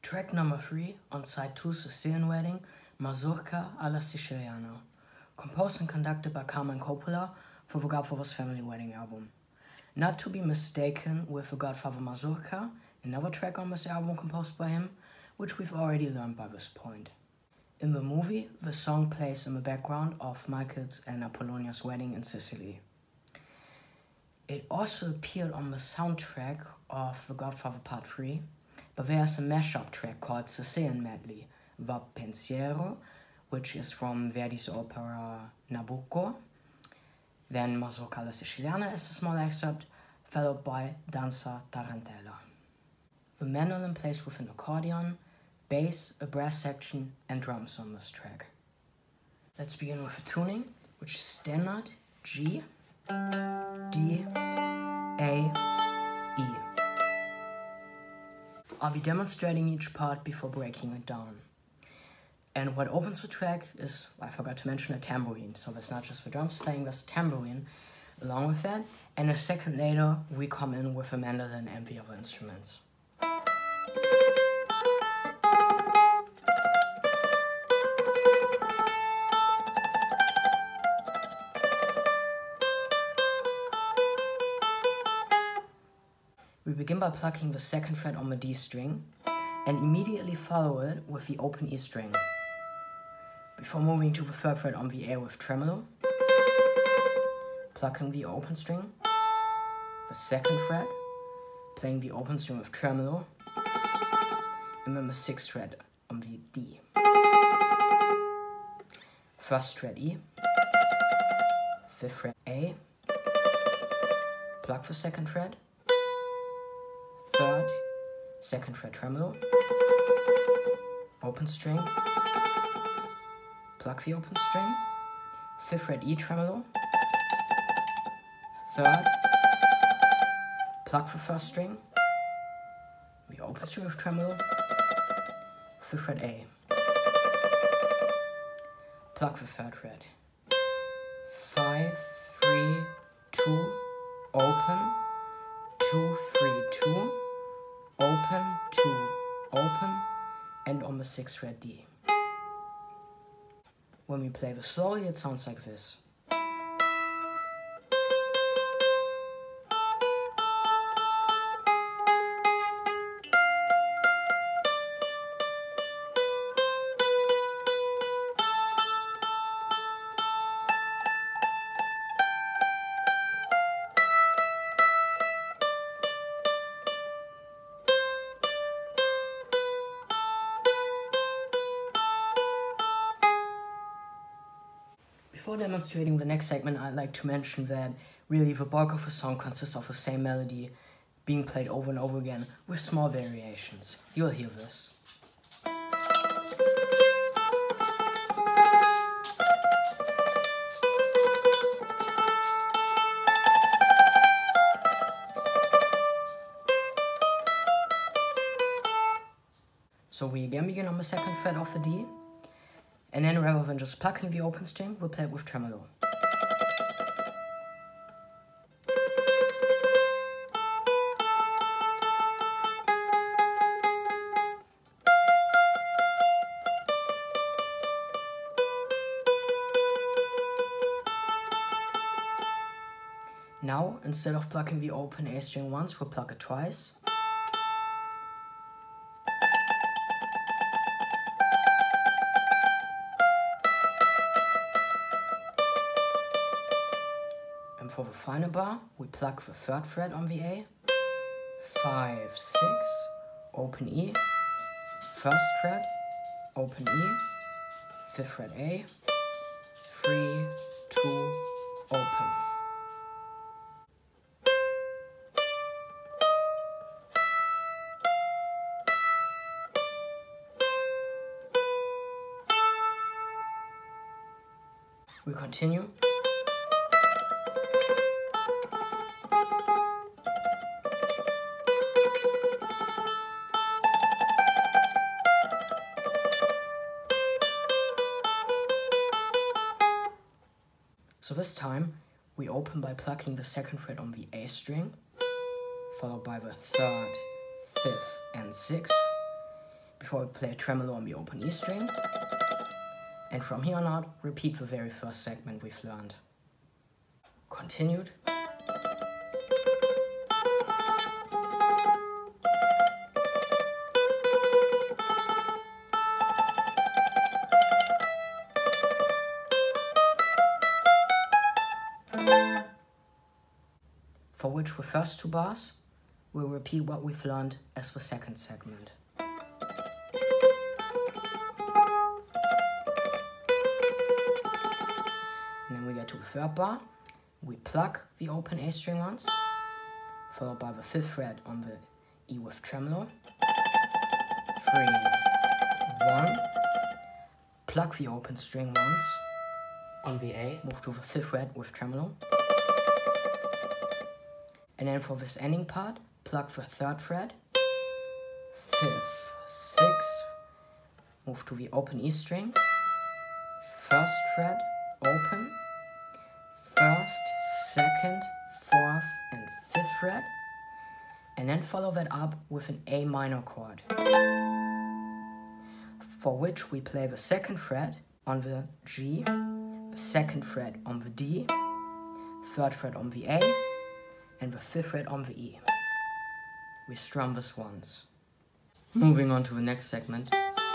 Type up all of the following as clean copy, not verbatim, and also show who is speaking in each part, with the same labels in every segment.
Speaker 1: Track number 3 on side 2 Sicilian Wedding, Mazurka Alla Siciliana, composed and conducted by Carmine Coppola for the Godfather's Family Wedding album. Not to be mistaken with the Godfather Mazurka, another track on this album composed by him, which we've already learned by this point. In the movie, the song plays in the background of Michael's and Apollonia's wedding in Sicily. It also appeared on the soundtrack of The Godfather Part 3, but there's a mashup track called Sicilian Medley, the Pensiero, which is from Verdi's opera Nabucco, then Mazurka Alla Siciliana is a small excerpt, followed by Danza Tarantella. The mandolin plays with an accordion, bass, a brass section, and drums on this track. Let's begin with the tuning, which is standard G, D, A, E. I'll be demonstrating each part before breaking it down. And what opens the track is, I forgot to mention, a tambourine. So that's not just the drums playing, there's a tambourine along with that. And a second later, we come in with a mandolin and the other instruments. We begin by plucking the second fret on the D string and immediately follow it with the open E string, before moving to the third fret on the A with tremolo, plucking the open string, the second fret, playing the open string with tremolo, and then the sixth fret on the D. First fret E, fifth fret A, pluck the second fret, third, second fret tremolo, open string, pluck the open string, fifth fret E tremolo, third, pluck the first string, the open string with tremolo, fifth fret A, pluck the third fret, 5, 3, 2, open, 2, 3, 2, open, 2, open, and on the 6th fret D. When we play this slowly, it sounds like this. Before demonstrating the next segment, I'd like to mention that really the bulk of the song consists of the same melody being played over and over again with small variations. You'll hear this. So we again begin on the second fret of the D. And then rather than just plucking the open string, we'll play it with tremolo. Now, instead of plucking the open A string once, we'll pluck it twice. For the final bar, we pluck the third fret on the A, 5, 6, open E, first fret, open E, fifth fret A, 3, 2, open. We continue. So this time, we open by plucking the second fret on the A string, followed by the third, fifth, and sixth, before we play a tremolo on the open E string. And from here on out, repeat the very first segment we've learned. Continued. For which the first two bars, we'll repeat what we've learned as the second segment. And then we get to the third bar, we pluck the open A string once, followed by the 5th fret on the E with tremolo. 3, 1, pluck the open string once on the A, move to the 5th fret with tremolo. And then for this ending part, pluck the 3rd fret, 5th, 6th, move to the open E string, 1st fret, open, 1st, 2nd, 4th, and 5th fret, and then follow that up with an A minor chord, for which we play the 2nd fret on the G, the 2nd fret on the D, 3rd fret on the A, and the 5th fret on the E. We strum this once. Moving on to the next segment.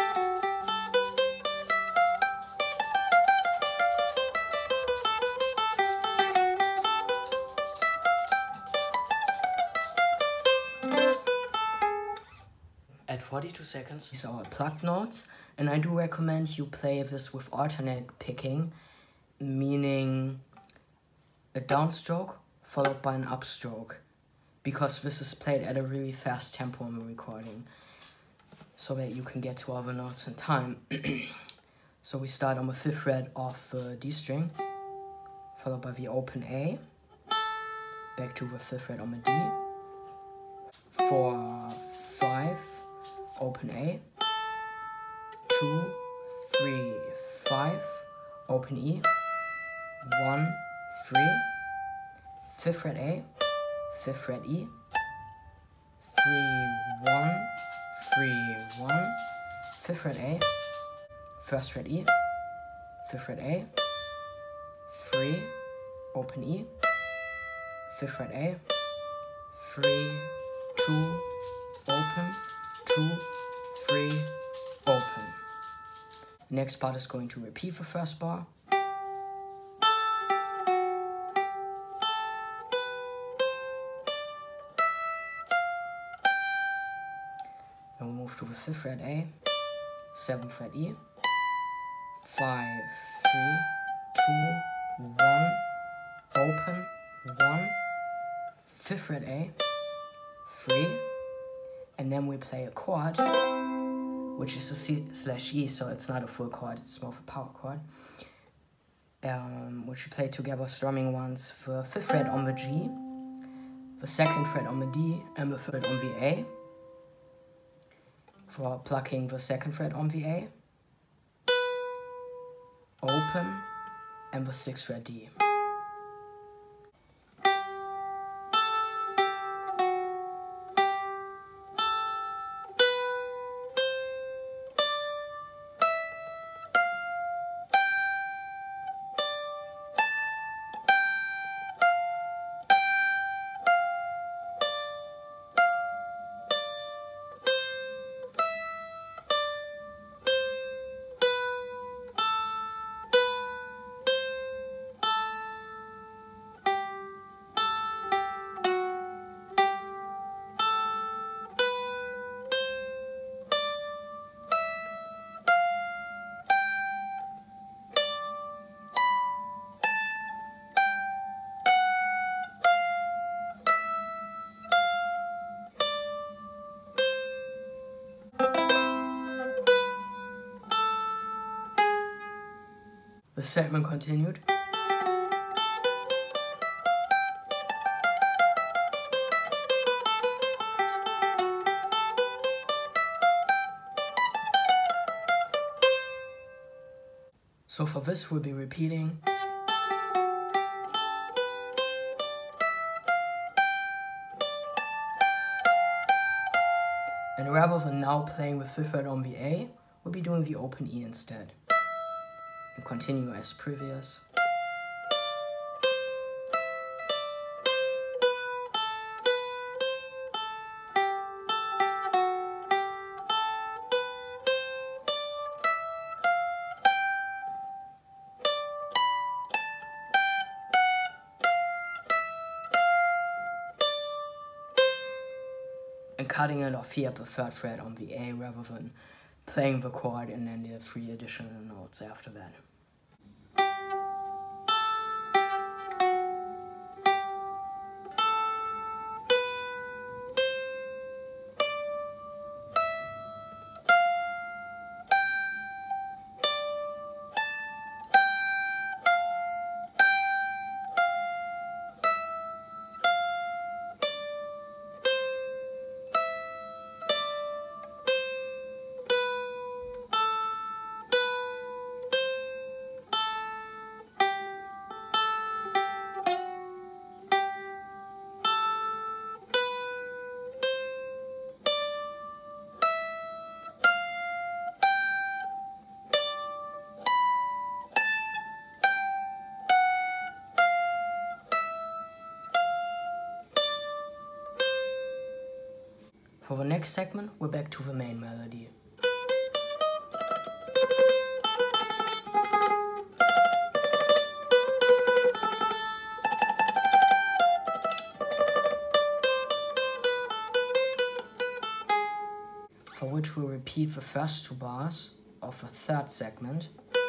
Speaker 1: At 42 seconds, these are our plucked notes, and I do recommend you play this with alternate picking, meaning a downstroke followed by an upstroke, because this is played at a really fast tempo in the recording, so that you can get to all the notes in time. So we start on the 5th fret of the D string, followed by the open A, back to the 5th fret on the D, 4, 5, open A, 2, 3, 5, open E, 1, 3, 5th fret A, 5th fret E, 3, 1, 3, 1, 5th fret A, 1st fret E, 5th fret A, 3, open E, 5th fret A, 3, 2, open, 2, 3, open. Next part is going to repeat the first bar. Then we move to the 5th fret A, 7th fret E, 5, 3, 2, 1, open, 1, 5th fret A, 3, and then we play a chord, which is a C/E, so it's not a full chord, it's more of a power chord, which we play together, strumming once the 5th fret on the G, the 2nd fret on the D, and the 3rd fret on the A, for plucking the 2nd fret on the A, open, and the 6th fret D. The segment continued. So for this we'll be repeating And rather than now playing the 5th fret on the A, we'll be doing the open E instead. And continue as previous. And cutting it off here at the 3rd fret on the A rather than playing the chord and then the 3 additional notes after that. For the next segment, we're back to the main melody. For which we'll repeat the first 2 bars of the 3rd segment.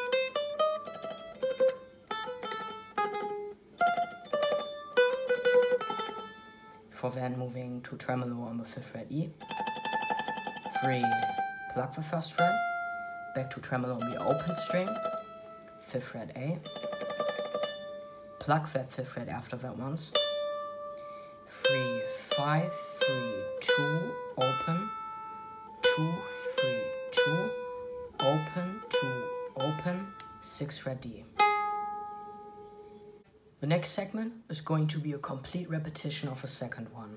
Speaker 1: For then moving to tremolo on the 5th fret E. 3, pluck the 1st fret, back to tremolo on the open string, 5th fret A. Pluck that 5th fret after that once. 3, 5, 3, 2, open, 2, 3, 2, open, 2, open, 6th fret D. The next segment is going to be a complete repetition of the second one.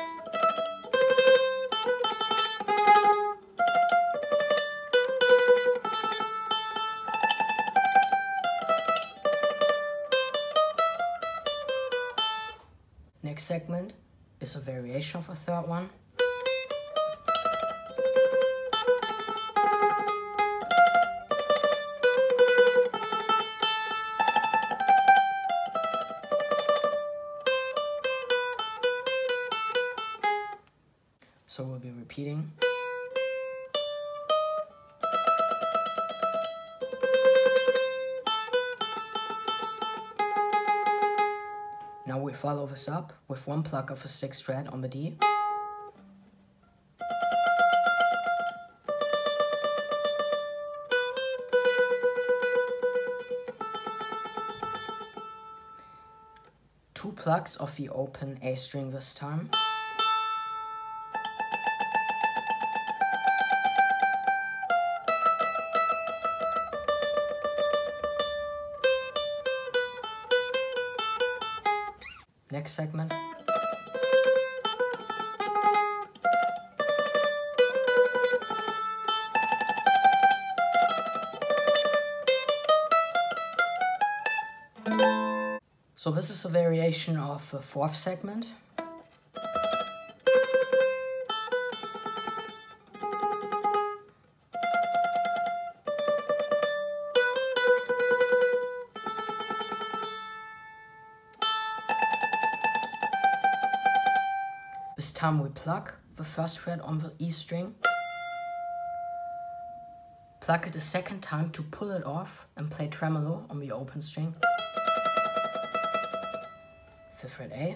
Speaker 1: Next segment is a variation of the 3rd one. So we'll be repeating. Now we follow this up with 1 pluck of the 6th fret on the D. Two plucks of the open A string this time. Next segment. So this is a variation of the 4th segment. This time we pluck the 1st fret on the E string, pluck it a 2nd time to pull it off and play tremolo on the open string, 5th fret A,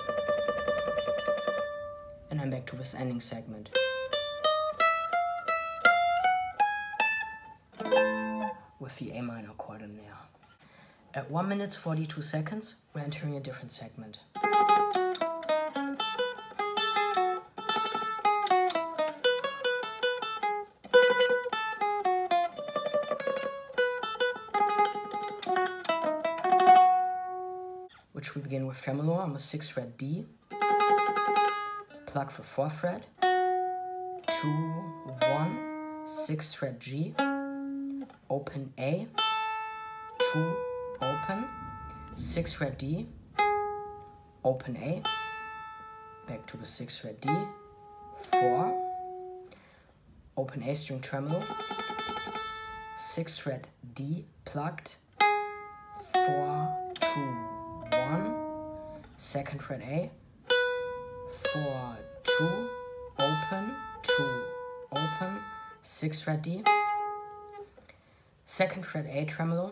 Speaker 1: and then back to this ending segment. With the A minor chord in there. At 1 minute 42 seconds, we're entering a different segment. Which we begin with tremolo on the 6th fret D, pluck the 4th fret, 2, 1, 6th fret G, open A, 2, open, 6th fret D, open A, back to the 6th fret D, 4, open A string tremolo, 6th fret D plucked, 4, 2, 1, 2nd fret A, 4, 2, open, 2, open, 6th fret D, 2nd fret A tremolo,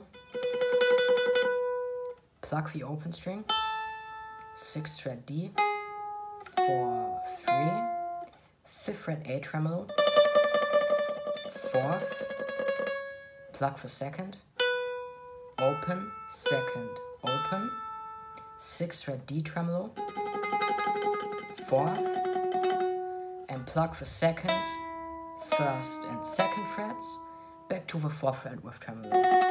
Speaker 1: pluck the open string, 6th fret D, 4, 3, 5th fret A tremolo, 4th, pluck the 2nd, open, 2nd, open, 6th fret D tremolo, 4th, and pluck the 2nd, 1st and 2nd frets, back to the 4th fret with tremolo.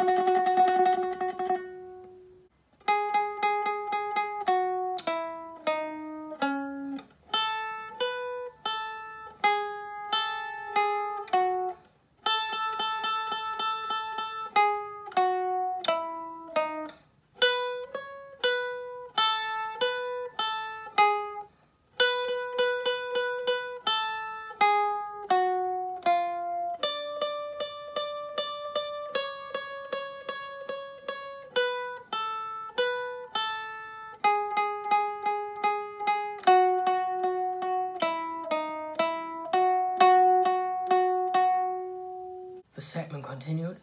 Speaker 1: The segment continued.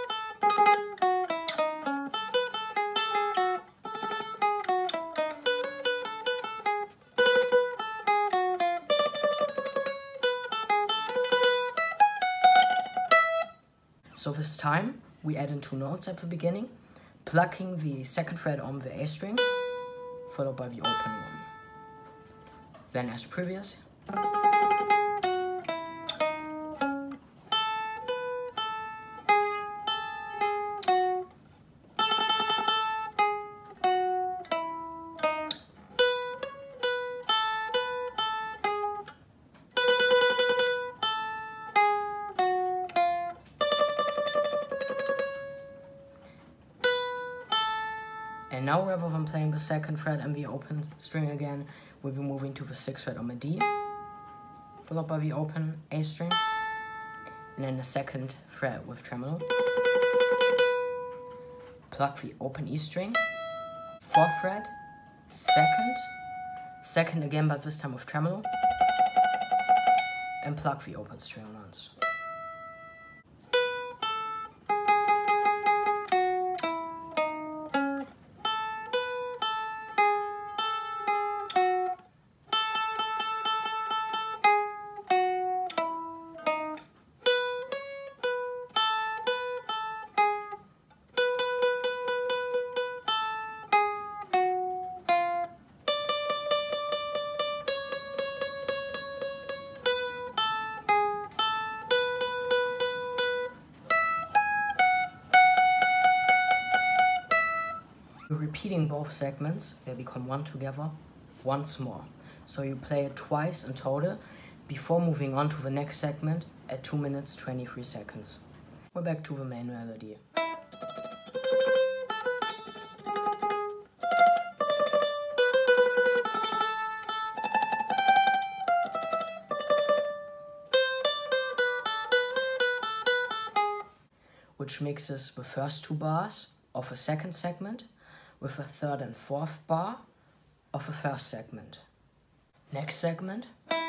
Speaker 1: So this time we add in 2 notes at the beginning, plucking the 2nd fret on the A string, followed by the open one. Then as previous, and now rather than playing the 2nd fret and the open string again, we'll be moving to the 6th fret on the D, followed by the open A string, and then the 2nd fret with tremolo. Pluck the open E string, 4th fret, 2nd, 2nd again but this time with tremolo, and pluck the open string once. Repeating both segments, they become one together once more. So you play it twice in total before moving on to the next segment at 2 minutes 23 seconds. We're back to the main melody. Which mixes the first 2 bars of the 2nd segment with the 3rd and 4th bar of the 1st segment. Next segment.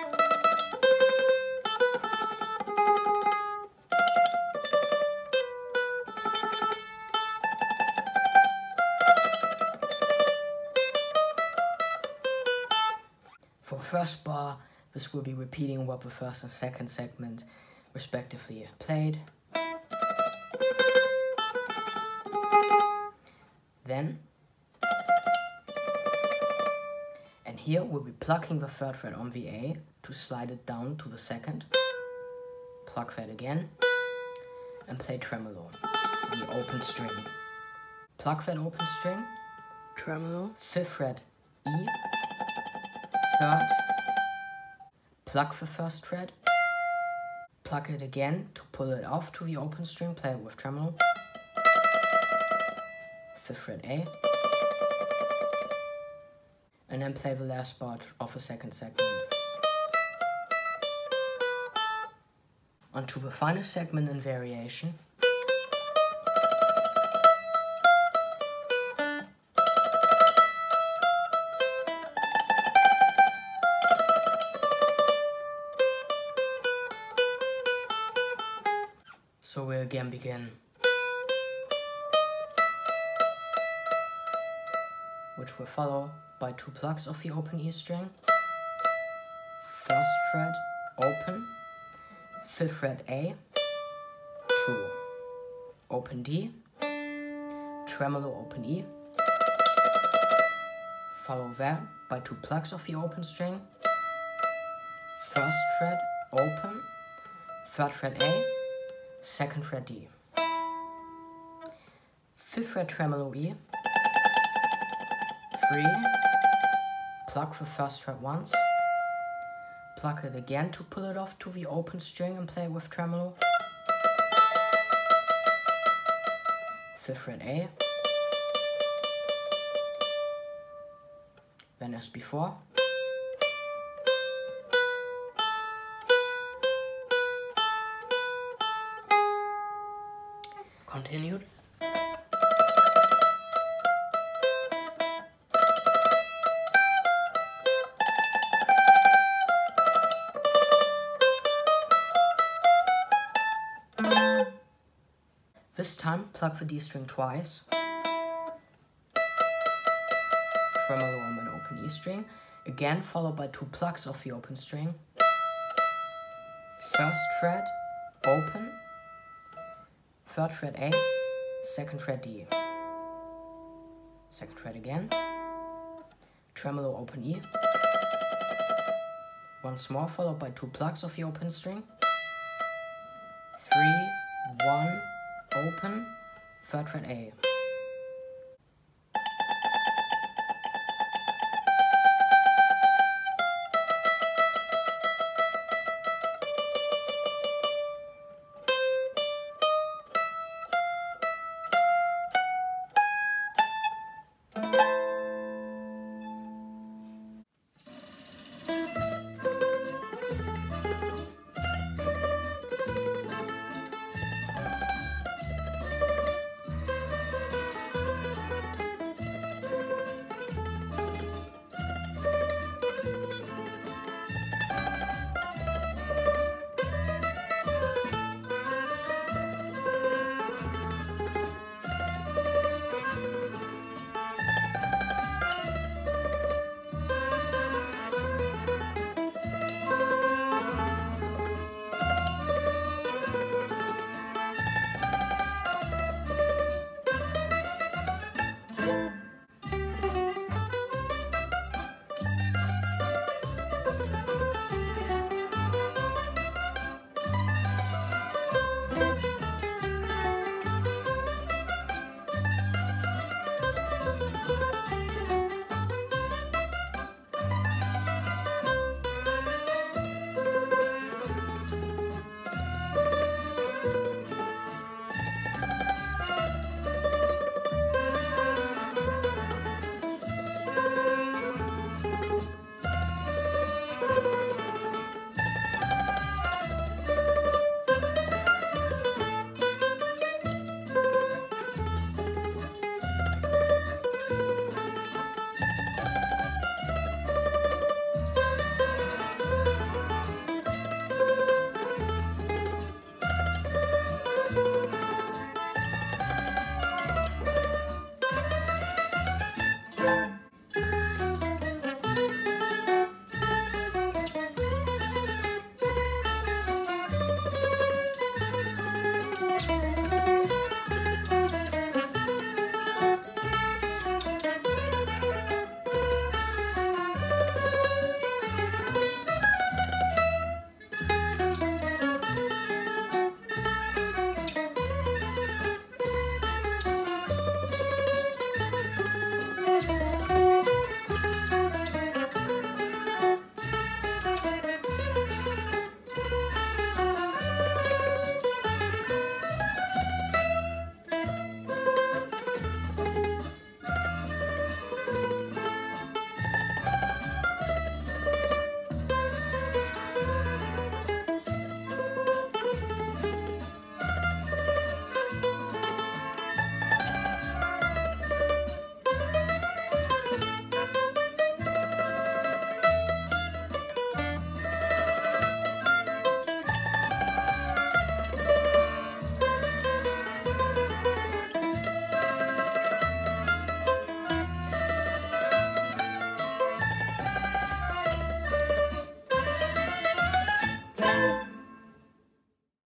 Speaker 1: For the 1st bar, this will be repeating what the 1st and 2nd segment respectively played. Then, and here we'll be plucking the 3rd fret on the A to slide it down to the 2nd, pluck that again, and play tremolo on the open string. Pluck that open string, tremolo, 5th fret E, 3rd, pluck the 1st fret, Pluck it again to pull it off to the open string, play it with tremolo. 5th fret A. And then play the last spot of the 2nd segment. Onto the final segment in variation. So we again begin, which will follow by 2 plucks of the open E string, 1st fret open, 5th fret A, 2, open D, tremolo open E, follow that by 2 plucks of the open string, 1st fret open, 3rd fret A, 2nd fret D, 5th fret tremolo E, 3, pluck the 1st fret once, pluck it again to pull it off to the open string and play with tremolo, 5th fret A, then as before, continued. This time, pluck the D string twice. Tremolo on an open E string. Again, followed by 2 plucks of the open string. 1st fret, open. 3rd fret A, 2nd fret D. 2nd fret again. Tremolo open E. Once more, followed by 2 plucks of the open string. 3, 1, open, 3rd fret A.